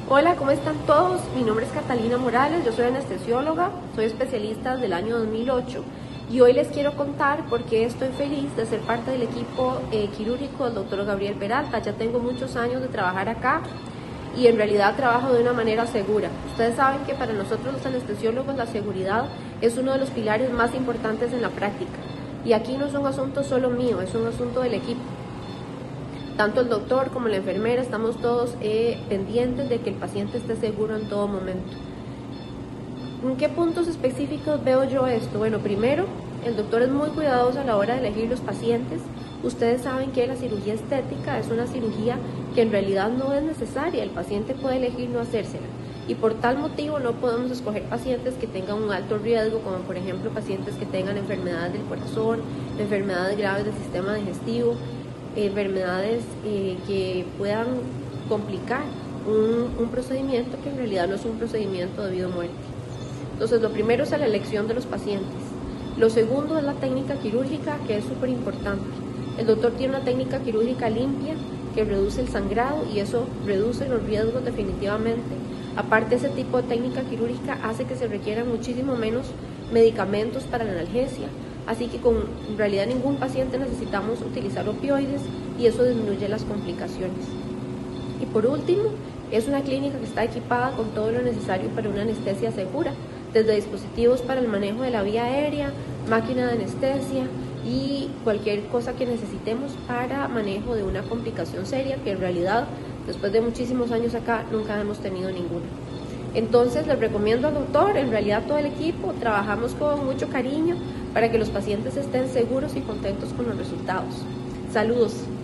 Hola, ¿cómo están todos? Mi nombre es Catalina Morales, yo soy anestesióloga, soy especialista del año 2008 y hoy les quiero contar por qué estoy feliz de ser parte del equipo quirúrgico del doctor Gabriel Peralta. Ya tengo muchos años de trabajar acá y en realidad trabajo de una manera segura. Ustedes saben que para nosotros los anestesiólogos la seguridad es uno de los pilares más importantes en la práctica y aquí no es un asunto solo mío, es un asunto del equipo. Tanto el doctor como la enfermera estamos todos pendientes de que el paciente esté seguro en todo momento. ¿En qué puntos específicos veo yo esto? Bueno, primero, el doctor es muy cuidadoso a la hora de elegir los pacientes. Ustedes saben que la cirugía estética es una cirugía que en realidad no es necesaria, el paciente puede elegir no hacérsela. Y por tal motivo no podemos escoger pacientes que tengan un alto riesgo, como por ejemplo pacientes que tengan enfermedades del corazón, enfermedades graves del sistema digestivo, enfermedades que puedan complicar un procedimiento que en realidad no es un procedimiento de vida o muerte. Entonces, lo primero es la elección de los pacientes. Lo segundo es la técnica quirúrgica, que es súper importante. El doctor tiene una técnica quirúrgica limpia que reduce el sangrado y eso reduce los riesgos definitivamente. Aparte, ese tipo de técnica quirúrgica hace que se requieran muchísimo menos medicamentos para la analgesia. Así que con en realidad ningún paciente necesitamos utilizar opioides y eso disminuye las complicaciones. Y por último, es una clínica que está equipada con todo lo necesario para una anestesia segura, desde dispositivos para el manejo de la vía aérea, máquina de anestesia y cualquier cosa que necesitemos para manejo de una complicación seria, que en realidad, después de muchísimos años acá, nunca hemos tenido ninguna. Entonces les recomiendo al doctor, en realidad todo el equipo, trabajamos con mucho cariño para que los pacientes estén seguros y contentos con los resultados. Saludos.